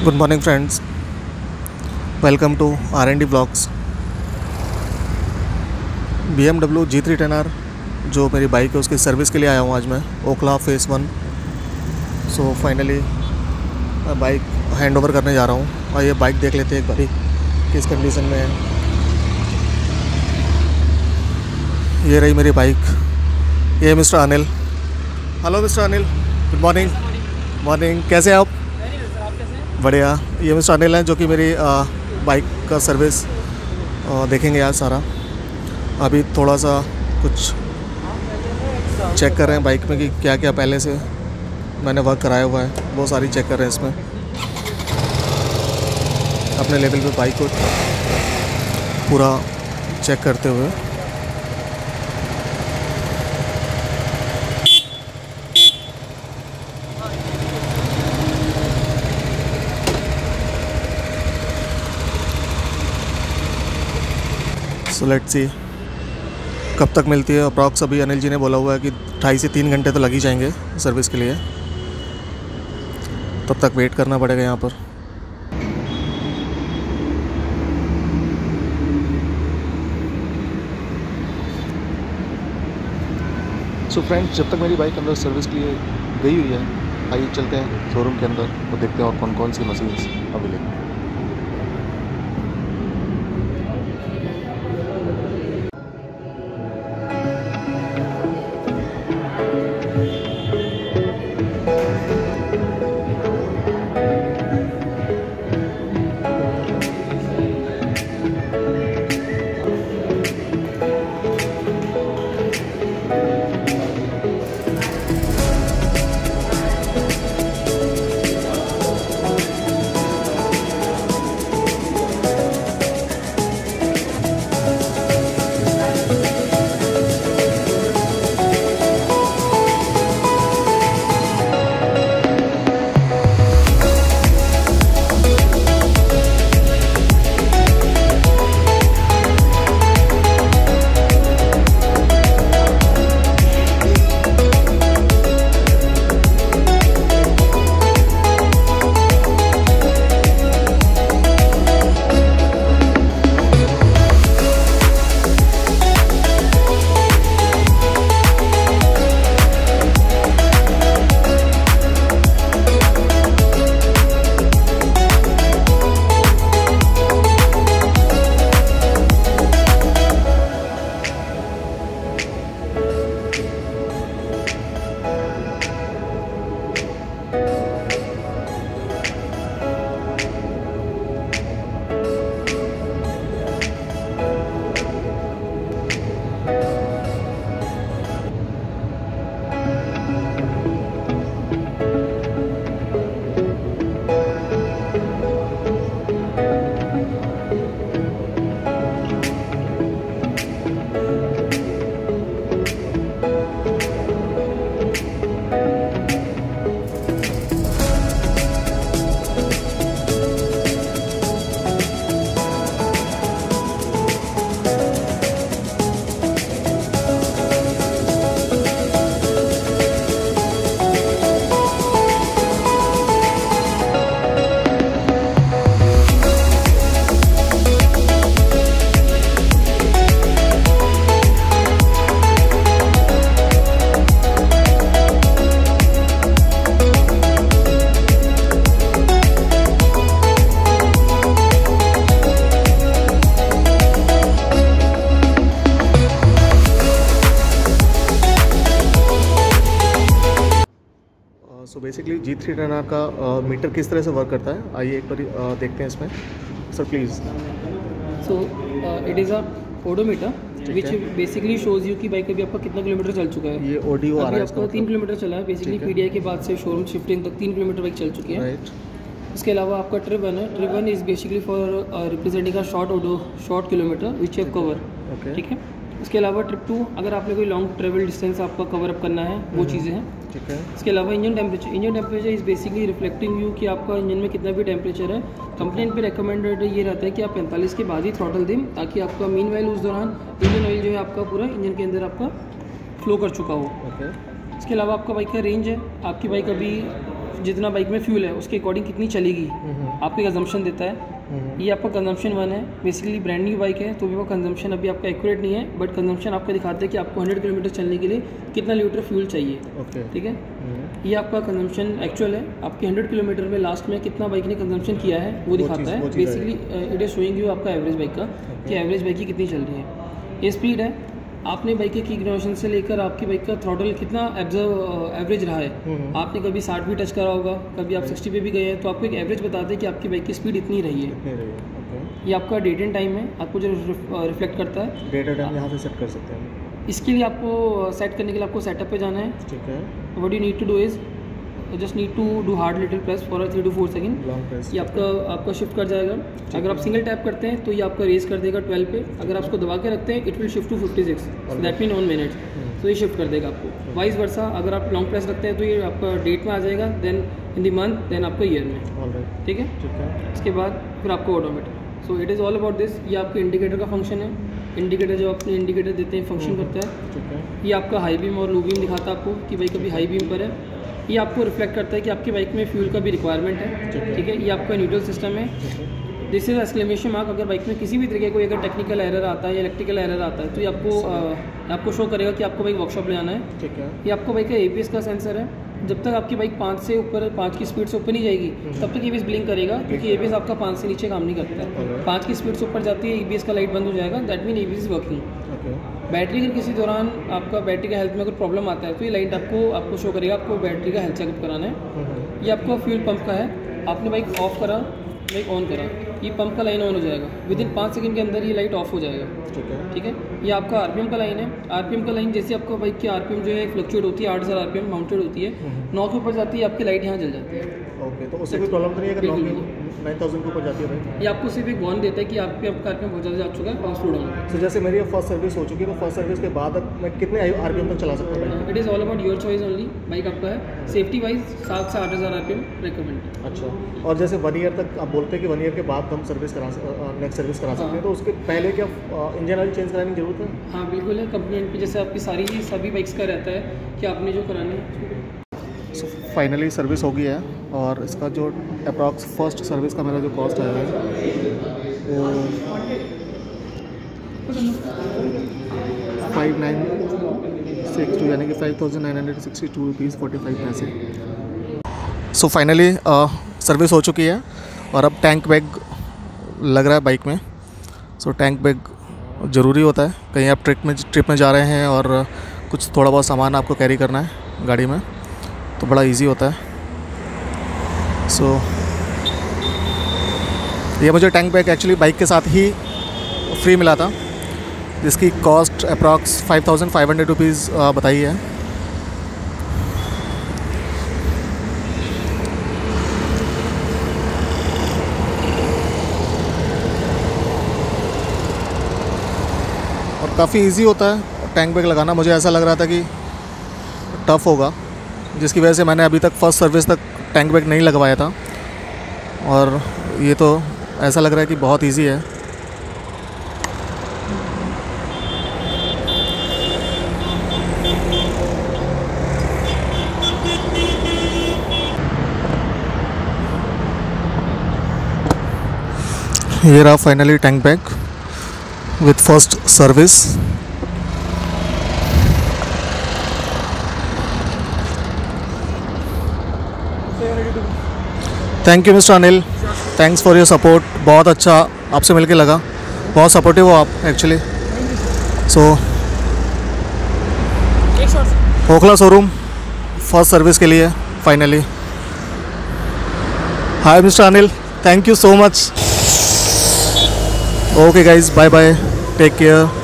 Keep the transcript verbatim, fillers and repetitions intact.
Good morning friends, welcome to R and D blogs. B M W G three ten R जो मेरी bike है उसकी service के लिए आया हूँ आज मैं Okhla phase one. So finally मैं बाइक हैंड ओवर करने जा रहा हूँ। और ये बाइक देख लेते हैं एक बारी किस कंडीशन में है। ये रही मेरी बाइक। ये mister Anil. Hello mister Anil, good morning. Morning, कैसे हैं आप? बढ़िया। ये मिस्टर अनिल हैं जो कि मेरी आ, बाइक का सर्विस आ, देखेंगे आज सारा। अभी थोड़ा सा कुछ चेक कर रहे हैं बाइक में कि क्या क्या पहले से मैंने वर्क कराया हुआ है, वो सारी चेक कर रहे हैं इसमें अपने लेवल पे बाइक को पूरा चेक करते हुए। सो लेट्स सी कब तक मिलती है। अप्रॉक्स अभी अनिल जी ने बोला हुआ है कि ढाई से तीन घंटे तो लग ही जाएंगे सर्विस के लिए, तब तक वेट करना पड़ेगा यहाँ पर। सो so फ्रेंड्स, जब तक मेरी बाइक अंदर सर्विस के लिए गई हुई है, आइए चलते हैं शोरूम के अंदर और देखते हैं और कौन कौन सी मशीन्स अवेलेबल हैं। So basically G three ten R का मीटर किस तरह से वर्क करता है, आइए एक बार uh, देखते हैं इसमें। Sir please. So it is a odometer which basically shows you कि बाइक अभी आपका कितना किलोमीटर चल चुका है। ये ऑडियो आ रहा है आपका तीन किलोमीटर चला है। बेसिकली पीडीआई के बाद से शोरूम शिफ्टिंग तक तीन किलोमीटर बाइक चल चुकी है। इसके अलावा आपका ट्रिप वन है। Trip one is basically for representing a short odo short kilometer which you cover. ठीक है। इसके अलावा ट्रिप टू, अगर आपने कोई लॉन्ग ट्रेवल डिस्टेंस आपका कवर अप करना है, वो चीज़ें हैं। ठीक है। इसके अलावा engine temperature engine temperature is basically reflecting you कि आपका इंजन में कितना भी टेम्परेचर है। कंप्लेंट पे रिकमेंडेड ये रहता है कि आप पैंतालीस के बाद ही थ्रॉटल दें, ताकि आपका मीन वाइल उस दौरान इंजन ऑयल जो है आपका पूरा इंजन के अंदर आपका फ्लो कर चुका हो। ओके। इसके अलावा आपका बाइक का रेंज है, आपकी बाइक अभी जितना बाइक में फ्यूल है उसके अकॉर्डिंग कितनी चलेगी आपको कंजम्पशन देता है। ये आपका कंजम्पशन वन है। बेसिकली ब्रांड न्यू बाइक है तो भी वो कंजम्पशन अभी आपका एक्यूरेट नहीं है, बट कंजम्पशन आपको दिखाते हैं कि आपको हंड्रेड किलोमीटर चलने के लिए कितना लीटर फ्यूल चाहिए। ओके ठीक है, ये आपका कंजम्पशन एक्चुअल है, आपके हंड्रेड किलोमीटर में लास्ट में कितना बाइक ने कंजम्पशन किया है वो दिखाता है। Basically it is showing you आपका एवरेज बाइक का कि एवरेज बाइक की कितनी चल रही है। ये स्पीड है, आपने बाइक के की इग्निशन से लेकर आपकी बाइक का थ्रॉटल कितना एब्जर्व एवरेज रहा है। आपने कभी साठ भी टच करा होगा, कभी आप सिक्सटी पे भी गए हैं, तो आपको एक एवरेज बताते हैं कि आपकी बाइक की स्पीड इतनी रही है। ये आपका डेट एंड टाइम है, आपको जो रिफ्लेक्ट करता है। डेट एंड टाइम यहाँ से सेट कर सकते हैं। इसके लिए आपको सेट करने के लिए आपको सेटअप पे जाना है। ठीक है, what you need to do is just need to do hard little press for a three two four second. ये आपका आपका शिफ्ट कर जाएगा। अगर आप सिंगल टैप करते हैं तो ये आपका रेस कर देगा ट्वेल्व पे। अगर आप उसको दबा के रखते हैं it will shift to fifty six, that mean one minute. तो ये शिफ्ट कर देगा आपको। वाइस वर्सा अगर आप लॉन्ग प्रेस रखते हैं तो ये आपका डेट में आ जाएगा, then in the month, then आपका ईयर में। ठीक है, इसके बाद फिर आपको automatic. So it is all about this. ये आपके इंडिकेटर का फंक्शन है। इंडिकेटर जो अपने इंडिकेटर देते हैं फंक्शन करता है। ये आपका हाई बीम और लो बीम दिखाता है आपको कि भाई कभी हाई बीम पर है। ये आपको रिफ्लेक्ट करता है कि आपकी बाइक में फ्यूल का भी रिक्वायरमेंट है। ठीक है, ये आपका न्यूट्रल सिस्टम है। This is exclamation mark. अगर बाइक में किसी भी तरीके कोई अगर टेक्निकल एरर आता है या इलेक्ट्रिकल एरर आता है तो ये आपको आ, आपको शो करेगा कि आपको बाइक वर्कशॉप ले आना है। ठीक है, ये आपको बाइक का ए बी एस का सेंसर है। जब तक आपकी बाइक पाँच से ऊपर पाँच की स्पीड से ऊपर नहीं जाएगी तब तक ए बी एस ब्लिंक करेगा, क्योंकि ए बी एस आपका पाँच से नीचे काम नहीं करता है। पाँच की स्पीड से ऊपर जाती है ए बी एस का लाइट बंद हो जाएगा, that mean A B S is working. Battery अगर किसी दौरान आपका बैटरी का हेल्थ में अगर प्रॉब्लम आता है तो ये लाइट आपको आपको शो करेगा आपको बैटरी का हेल्थ चेकअप कराना है। ये आपका फ्यूल पंप का है। आपने बाइक ऑफ करा, बाइक ऑन करा, ये पंप का लाइन ऑन हो जाएगा। विद इन पाँच सेकंड के अंदर ये लाइट ऑफ हो जाएगा। ठीक है, ठीक है। ये आपका आरपीएम का लाइन है। आरपीएम का लाइन जैसे आपका बाइक की आरपीएम जो है फ्लक्चुएट होती है, आठ हज़ार आरपीएम माउंटेड होती है, नौ के ऊपर जाती है आपकी लाइट यहाँ जल जाती है। ओके, तो उससे कोई प्रॉब्लम तो नहीं है अगर नाइन थाउजेंड के ऊपर जाती है भाई? ये आपको सिर्फ एक वार्न देता है कि आपके आपका आरपीएम बहुत ज़्यादा जा चुका है, पास फ्लो डाउन। सो जैसे मेरी फर्स्ट सर्विस हो चुकी है तो फर्स्ट सर्विस के बाद मैं कितने आरपीएम तक चला सकता हूँ? It is all about your choice only. Bike आपका है। सेफ्टी वाइज सात से आठ हज़ार आरपीएम रिकमेंड। अच्छा, और जैसे वन ईयर तक आप बोलते हैं कि वन ईयर के बाद हम सर्विस करा नेक्स्ट सर्विस करा सकते हैं, तो उसके पहले क्या इंजन ऑयल चेंज कराने की जरूरत है? हाँ बिल्कुल है। कंप्लेंट पे जैसे आपकी सारी सभी बाइक्स का रहता है कि आपने जो करानी है। सो फाइनली सर्विस हो गई है और इसका जो अप्रॉक्स फर्स्ट सर्विस का मेरा जो कॉस्ट आया है वो फाइव नाइन सिक्स टू यानी कि five thousand nine hundred sixty two rupees forty five पैसे। सो फाइनली सर्विस हो चुकी है और अब टैंक बैग लग रहा है बाइक में। सो टैंक बैग ज़रूरी होता है, कहीं आप ट्रिप में ट्रिप में जा रहे हैं और कुछ थोड़ा बहुत सामान आपको कैरी करना है गाड़ी में तो बड़ा इजी होता है। सो so, ये मुझे टैंक बैग एक्चुअली बाइक के साथ ही फ्री मिला था, जिसकी cost approx five thousand five hundred rupees बताई है। और काफ़ी इजी होता है टैंक बैग लगाना। मुझे ऐसा लग रहा था कि टफ़ होगा, जिसकी वजह से मैंने अभी तक फर्स्ट सर्विस तक टैंक बैग नहीं लगवाया था, और ये तो ऐसा लग रहा है कि बहुत इजी है। ये रहा finally tank bag with first service. Thank you mister Anil, thanks for your support. बहुत अच्छा आपसे मिलके लगा, बहुत सपोर्टिव हो आप actually. So Okhla showroom first service के लिए finally. Hi mister Anil, thank you so much. Okay guys, bye bye, take care.